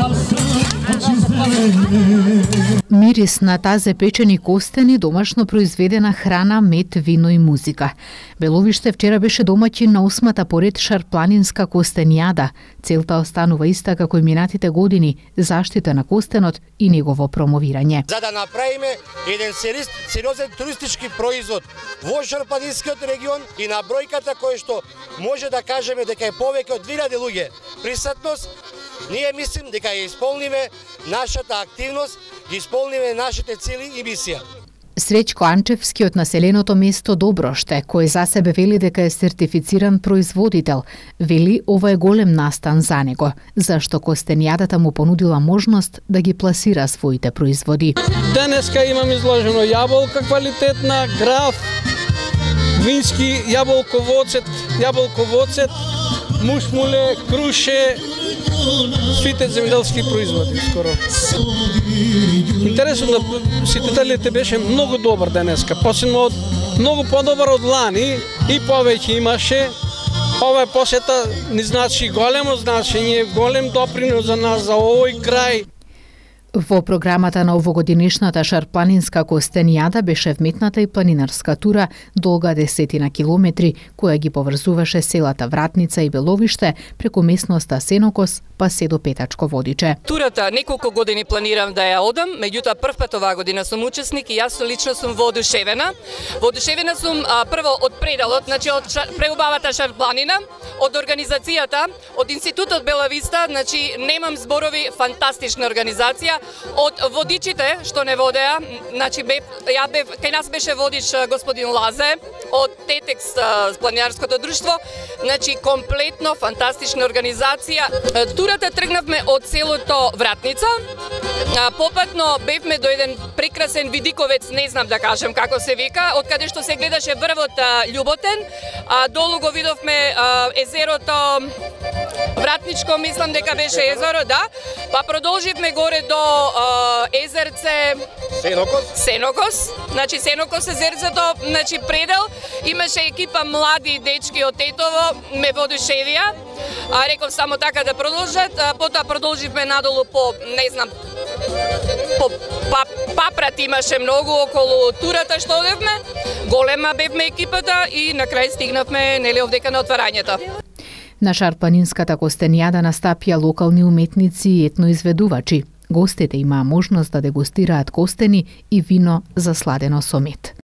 Мирис на тазе печени костени, домашно произведена храна, мед, вино и музика. Беловиште вчера беше домаќин на 8-та поред Шарпланинска костенијада. Целта останува иста како и минатите години, заштита на костенот и негово промовирање. За да направиме еден сериозен туристички производ во Шарпланинскиот регион и на бројката која што може да кажеме дека е повеќе од 2000 луѓе присутност, ние мислим дека ја исполниме нашата активност, ги исполниме нашите цели и мисија. Среќко Анчевски од населеното место Доброште, кој за себе вели дека е сертифициран производител, вели ова е голем настан за него, зашто костенијадата му понудила можност да ги пласира своите производи. Денеска имам изложено јаболка квалитетна, граф, вински јаболковоцет, мушмуле, круше, сите земјделски производи скоро. Интересно на посетителите беше многу добар денеска, посебно многу подобар од лани и повеќе имаше. Ова посета ни значи големо значење, голем допринос за нас, за овој крај. Во програмата на овогодинешната Шарпланинска костенијада беше вметната и планинарска тура долга 10 километри, која ги поврзуваше селата Вратница и Беловиште преку местноста Сенокос па се до Петачко Водиче. Турата неколку години планирам да ја одам, меѓутоа првпат оваа година сум учесник и јас лично сум воодушевена. Воодушевена сум прво од пределот, значи од преубавата Шарпланина, од организацијата, од Институтот Бела Виста, значи немам зборови, фантастична организација. Од водичите што не водеа, значи кај нас беше водич господин Лазе од Тетекс планинарското друштво, значи комплетно фантастична организација. Турата тргнавме од селото Вратница, попатно бевме до еден прекрасен видиковец, не знам да кажем како се вика, од каде што се гледаше врвот Љуботен, долу го видовме езерото Вратничко, мислам дека беше езеро, да, па продолживме горе до езерце Сенокос, значи Сенокос езерцето, значи предел, имаше екипа млади дечки од Тетово, ме воодушевија, реков само така да продолжат, потоа продолживме надолу по, не знам, по папрат имаше многу околу турата што одевме, голема бевме екипата и на крај стигнавме нели овдека на отварањето. На Шарпланинската костенијада настапија локални уметници и етноизведувачи. Гостите имаа можност да дегустираат костени и вино засладено со мед.